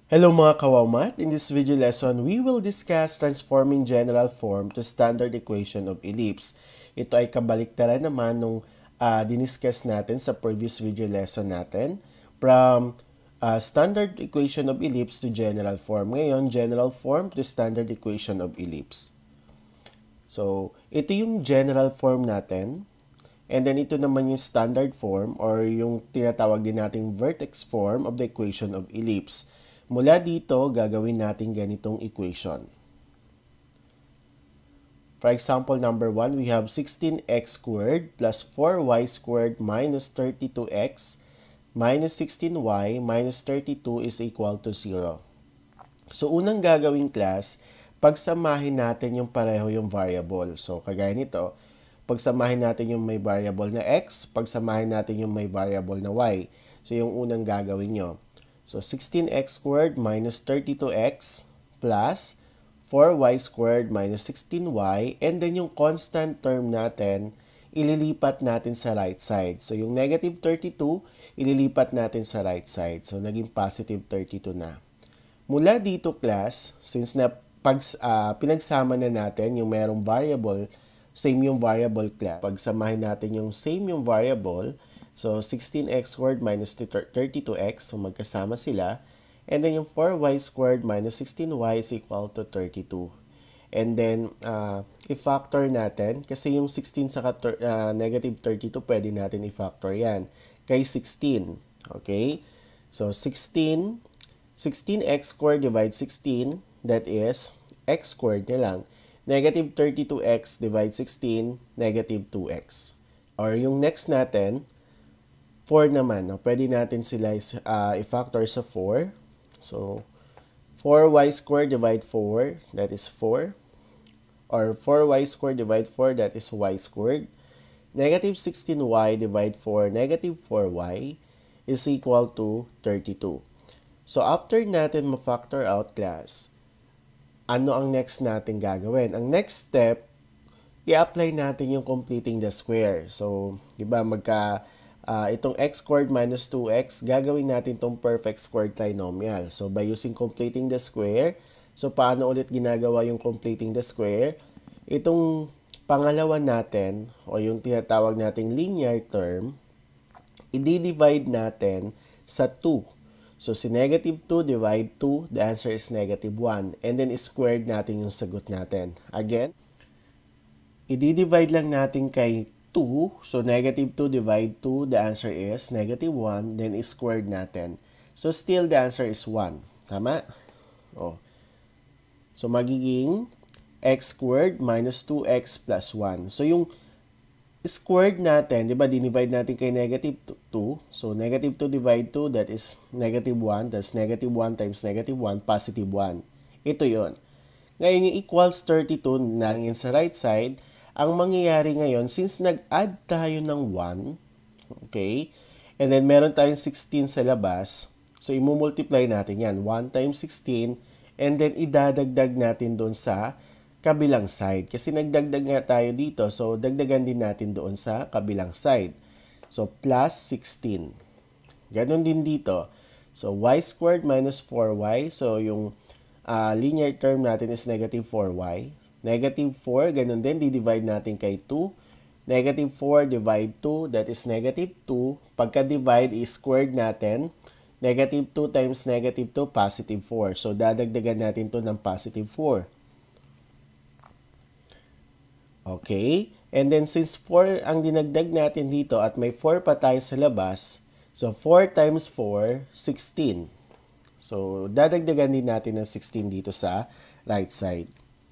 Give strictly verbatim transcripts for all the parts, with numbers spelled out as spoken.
Hello mga kawawmat! In this video lesson, we will discuss transforming general form to standard equation of ellipse. Ito ay kabaliktaran naman nung uh, diniscuss natin sa previous video lesson natin from uh, standard equation of ellipse to general form. Ngayon, general form to standard equation of ellipse. So, ito yung general form natin. And then ito naman yung standard form or yung tinatawag din nating vertex form of the equation of ellipse. Mula dito, gagawin natin ganitong equation. For example, number one, we have sixteen x squared plus four y squared minus thirty-two x minus sixteen y minus thirty-two is equal to zero. So, unang gagawin class, pagsamahin natin yung pareho yung variable. So, kagaya nito, pagsamahin natin yung may variable na x, pagsamahin natin yung may variable na y. So, yung unang gagawin nyo. So, sixteen x squared minus thirty-two x plus four y squared minus sixteen y. And then yung constant term natin, ililipat natin sa right side. So, yung negative thirty-two, ililipat natin sa right side. So, naging positive thirty-two na. Mula dito, class, since na pag, uh, pinagsama na natin yung merong variable, same yung variable class. Pagsamahin natin yung same yung variable, so, sixteen x squared minus thirty-two x, so magkasama sila. And then yung four y squared minus sixteen y is equal to thirty-two. And then, uh, i-factor natin, kasi yung sixteen sa uh, negative thirty-two, pwede natin i-factor yan. Kay sixteen, okay? So, sixteen, sixteen x squared divides sixteen, that is, x squared na lang. Negative thirty-two x divides sixteen, negative two x. Or yung next natin, four naman. No? Pwede natin sila uh, i-factor sa four. So, four y squared divide four, that is four. Or four y squared divide four, that is y squared. Negative sixteen y divide four, negative four y is equal to thirty-two. So, after natin ma-factor out, class, ano ang next natin gagawin? Ang next step, i-apply natin yung completing the square. So, di ba, magka... Uh, itong x squared minus two x, gagawin natin itong perfect squared trinomial. So, by using completing the square, so paano ulit ginagawa yung completing the square? Itong pangalawa natin, o yung tinatawag nating linear term, i-divide natin sa two. So, si negative two divide two, the answer is negative one. And then, squared natin yung sagot natin. Again, i-divide lang natin kay two. So, negative two divide two, the answer is negative one. Then, squared natin. So, still the answer is one. Tama? Oh. So, magiging x squared minus two x plus one. So, yung squared natin, di ba, dinivide natin kay negative two. So, negative two divide two, that is negative one. That's negative one times negative one, positive one. Ito yon. Ngayon, yung equals thirty-two na yun sa right side. Ang mangyayari ngayon, since nag-add tayo ng one, okay, and then meron tayong sixteen sa labas, so imumultiply natin yan, one times sixteen, and then idadagdag natin doon sa kabilang side. Kasi nagdagdag nga tayo dito, so dagdagan din natin doon sa kabilang side. So, plus sixteen. Ganon din dito. So, y squared minus four y, so yung uh, linear term natin is negative four y. Negative four, ganun din, di-divide natin kay two. Negative four divide two, that is negative two. Pagka-divide, i-squared natin. Negative two times negative two, positive four. So, dadagdagan natin to ng positive four. Okay? And then, since four ang dinagdag natin dito at may four pa tayo sa labas, so, four times four, sixteen. So, dadagdagan din natin ng sixteen dito sa right side.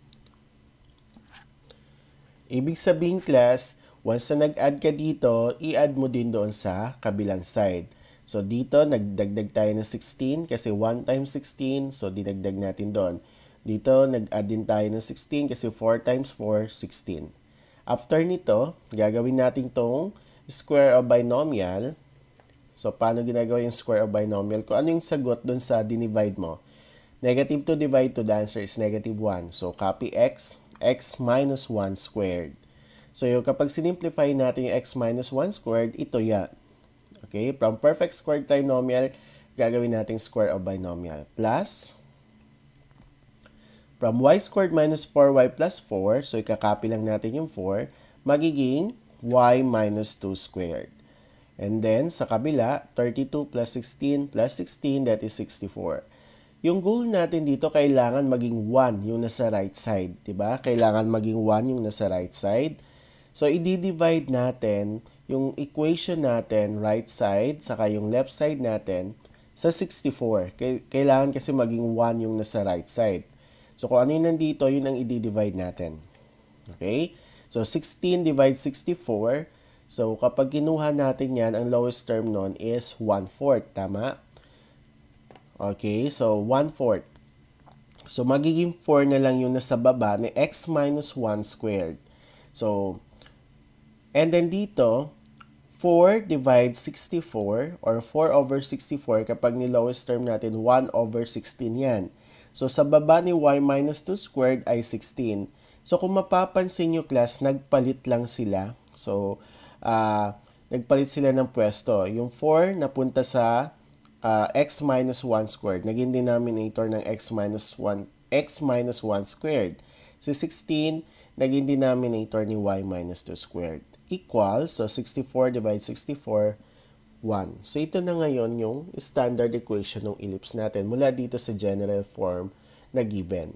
Ibig sabihin, class, once na nag-add ka dito, i-add mo din doon sa kabilang side. So, dito, nagdagdag tayo ng sixteen kasi one times sixteen, so dinagdag natin doon. Dito, nag-add din tayo ng sixteen kasi four times four, sixteen. After nito, gagawin natin tong square of binomial. So, paano ginagawa yung square of binomial? Kung ano yung sagot doon sa dinivide mo. Negative two divide two, the answer is negative one. So, copy x. X minus one squared. So, yung kapag sinimplify natin yung x minus one squared, ito yan. Okay? From perfect squared trinomial, gagawin natin square of binomial. Plus, from y squared minus four y plus four, so ikakopy lang natin yung four, magiging y minus two squared. And then, sa kabila, thirty-two plus sixteen plus sixteen, that is sixty-four. Yung goal natin dito, kailangan maging one yung nasa right side. Diba? Kailangan maging one yung nasa right side. So, i-divide natin yung equation natin, right side, saka yung left side natin, sa sixty-four. Kailangan kasi maging one yung nasa right side. So, kung ano yung nandito, yun ang i-divide natin. Okay? So, sixteen divides sixty-four. So, kapag kinuha natin yan, ang lowest term nun is one fourth. Tama? Okay, so one fourth. So, magiging four na lang yung nasa baba ni x minus one squared. So, and then dito, four divides sixty-four or four over sixty-four kapag ni lowest term natin, one over sixteen yan. So, sa baba ni y minus two squared ay sixteen. So, kung mapapansin nyo class, nagpalit lang sila. So, uh, nagpalit sila ng pwesto. Yung four napunta sa Uh, x minus one squared. Naging denominator ng x minus one, x minus one squared. Si sixteen, naging denominator ni y minus two squared. Equals, so sixty-four divided sixty-four, one. So ito na ngayon yung standard equation ng ellipse natin mula dito sa general form na given.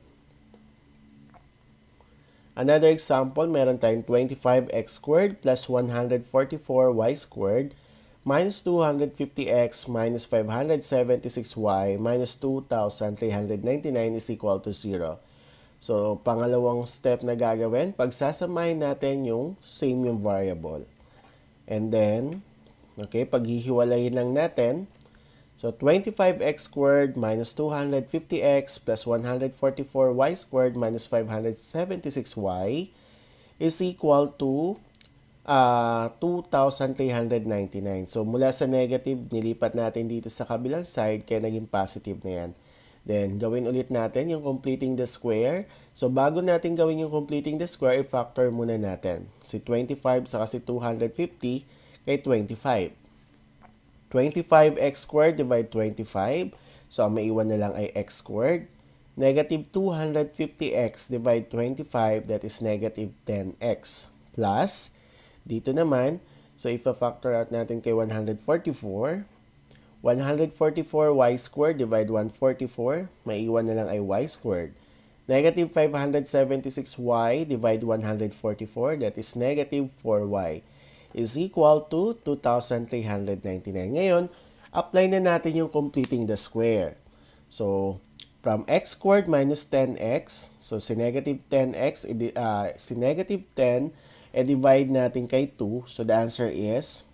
Another example, meron tayong twenty-five x squared plus one hundred forty-four y squared minus two hundred fifty x minus five hundred seventy-six y minus two thousand three hundred ninety-nine is equal to zero. So, pangalawang step na gagawin, pagsasamahin natin yung same yung variable. And then, okay, paghihiwalayin lang natin. So, twenty-five x squared minus two hundred fifty x plus one hundred forty-four y squared minus five hundred seventy-six y is equal to Uh, two thousand three hundred ninety-nine. So, mula sa negative, nilipat natin dito sa kabilang side, kaya naging positive na yan. Then, gawin ulit natin yung completing the square. So, bago natin gawin yung completing the square, i-factor muna natin. Si twenty-five saka si two hundred fifty kay twenty-five. twenty-five x squared divide twenty-five. So, ang maiwan na lang ay x squared. Negative two hundred fifty x divide twenty-five, that is negative ten x. Plus, dito naman, so if-factor out natin kay one hundred forty-four. one hundred forty-four y squared divide one hundred forty-four, maiiwan na lang ay y squared. Negative five hundred seventy-six y divide one hundred forty-four, that is negative four y, is equal to two thousand three hundred ninety-nine. Ngayon, apply na natin yung completing the square. So, from x squared minus ten x, so si negative ten x, uh, si negative ten, i-divide natin kay two. So, the answer is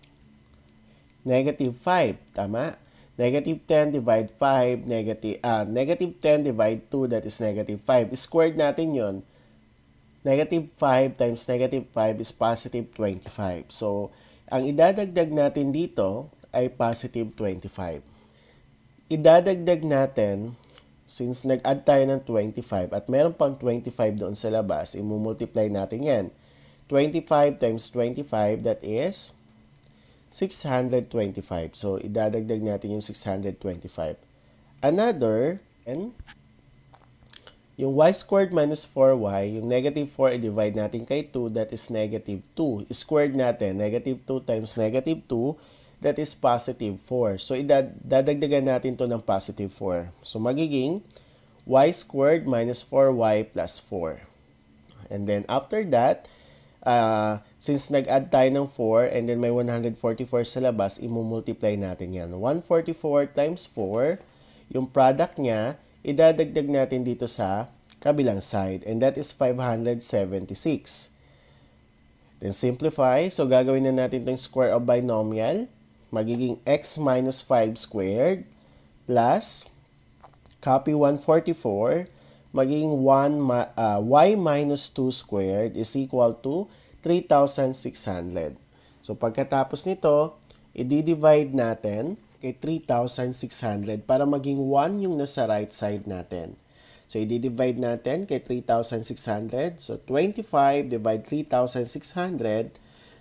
negative five. Tama? Negative ten divide five, negative, uh, negative ten divide two, that is negative five. Squared natin yon. Negative five times negative five is positive twenty-five. So, ang idadagdag natin dito ay positive twenty-five. Idadagdag natin, since nag-add tayo ng twenty-five at meron pang twenty-five doon sa labas, imumultiply natin yan. twenty-five times twenty-five, that is six hundred twenty-five. So, idadagdag natin yung six hundred twenty-five. Another, and yung y squared minus four y, yung negative four, i-divide natin kay two, that is negative two. Squared natin, negative two times negative two, that is positive four. So, idadagdagan natin to ng positive four. So, magiging y squared minus four y plus four. And then, after that, Uh, since nag-add tayo ng four and then may one hundred forty-four sa labas, imumultiply natin yan. one hundred forty-four times four, yung product niya, idadagdag natin dito sa kabilang side. And that is five hundred seventy-six. Then simplify. So, gagawin na natin itong square of binomial. Magiging x minus five squared plus copy one hundred forty-four. Magiging one, uh, y minus two squared is equal to three thousand six hundred. So, pagkatapos nito, i-divide natin kay three thousand six hundred para maging one yung nasa right side natin. So, i-divide natin kay three thousand six hundred. So, twenty-five divide three thousand six hundred.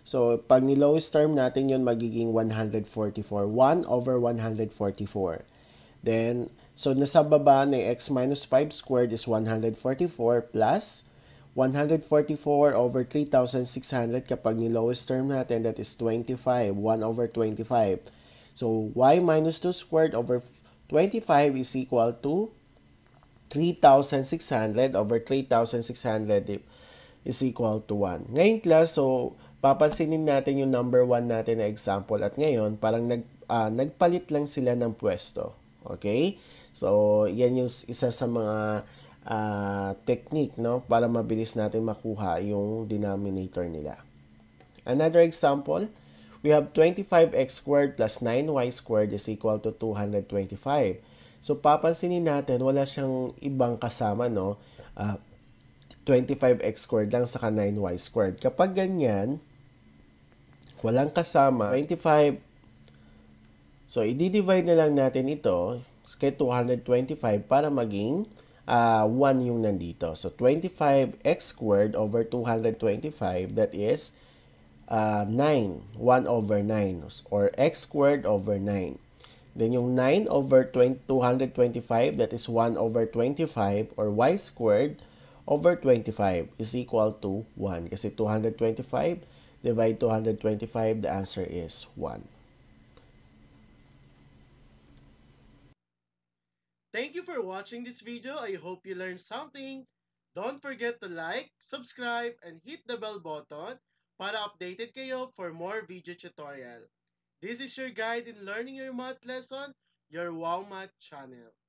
So, pag ni-lowest term natin yun, magiging one hundred forty-four. one over one hundred forty-four. Then, so nasa baba ni x minus five squared is one hundred forty-four plus one hundred forty-four over three thousand six hundred kapag ni-lowest term natin, that is twenty-five. one over twenty-five. So, y minus two squared over twenty-five is equal to three thousand six hundred over three thousand six hundred is equal to one. Ngayon class, so papansinin natin yung number one natin na example at ngayon parang nag, uh, nagpalit lang sila ng pwesto. Okay? So, yan yung isa sa mga uh, technique, no, para mabilis natin makuha yung denominator nila. Another example, we have twenty-five x squared plus nine y squared is equal to two hundred twenty-five. So, papansinin natin, wala siyang ibang kasama, no? Uh, twenty-five x squared lang saka nine y squared. Kapag ganyan, walang kasama, twenty-five. So, i-divide na lang natin ito kay two hundred twenty-five para maging uh, one yung nandito. So, twenty-five x squared over two hundred twenty-five, that is uh, nine. one over nine or x squared over nine. Then yung nine over two hundred twenty-five, that is one over twenty-five or y squared over twenty-five is equal to one. Kasi two hundred twenty-five divide two hundred twenty-five, the answer is one. Thank you for watching this video. I hope you learned something. Don't forget to like, subscribe, and hit the bell button para updated kayo for more video tutorial. This is your guide in learning your math lesson, your Wow Math channel.